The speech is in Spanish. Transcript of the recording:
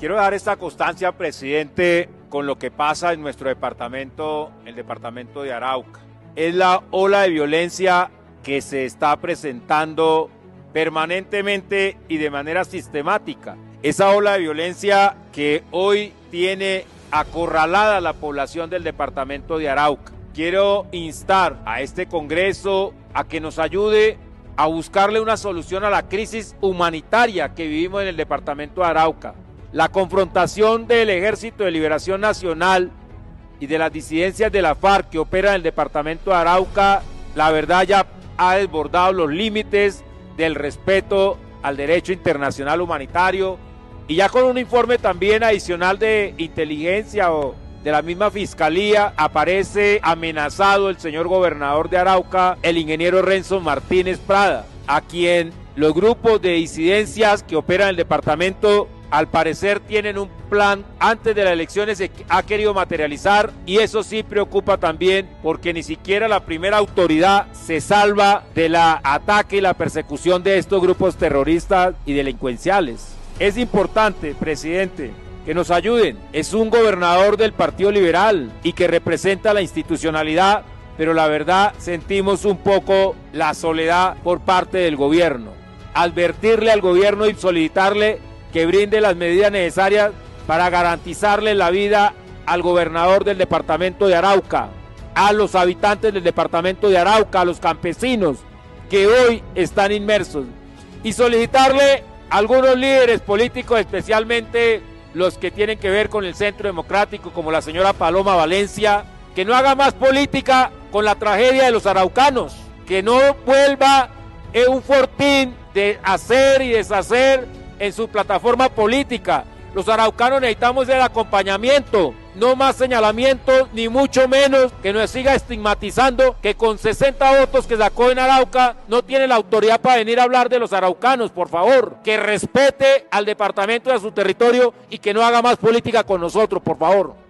Quiero dar esta constancia, presidente, con lo que pasa en nuestro departamento, el departamento de Arauca. Es la ola de violencia que se está presentando permanentemente y de manera sistemática. Esa ola de violencia que hoy tiene acorralada a la población del departamento de Arauca. Quiero instar a este Congreso a que nos ayude a buscarle una solución a la crisis humanitaria que vivimos en el departamento de Arauca. La confrontación del Ejército de Liberación Nacional y de las disidencias de la FARC que operan en el departamento de Arauca, la verdad ya ha desbordado los límites del respeto al derecho internacional humanitario, y ya con un informe también adicional de inteligencia o de la misma fiscalía aparece amenazado el señor gobernador de Arauca, el ingeniero Renzo Martínez Prada, a quien los grupos de disidencias que operan en el departamento al parecer tienen un plan antes de las elecciones, se ha querido materializar, y eso sí preocupa también porque ni siquiera la primera autoridad se salva del ataque y la persecución de estos grupos terroristas y delincuenciales. Es importante, presidente, que nos ayuden. Es un gobernador del Partido Liberal y que representa la institucionalidad, pero la verdad sentimos un poco la soledad por parte del gobierno. Advertirle al gobierno y solicitarle que brinde las medidas necesarias para garantizarle la vida al gobernador del departamento de Arauca, a los habitantes del departamento de Arauca, a los campesinos que hoy están inmersos, y solicitarle a algunos líderes políticos, especialmente los que tienen que ver con el Centro Democrático, como la señora Paloma Valencia, que no haga más política con la tragedia de los araucanos, que no vuelva un fortín de hacer y deshacer en su plataforma política. Los araucanos necesitamos el acompañamiento, no más señalamientos, ni mucho menos que nos siga estigmatizando que con 60 votos que sacó en Arauca no tiene la autoridad para venir a hablar de los araucanos. Por favor, que respete al departamento y a su territorio y que no haga más política con nosotros, por favor.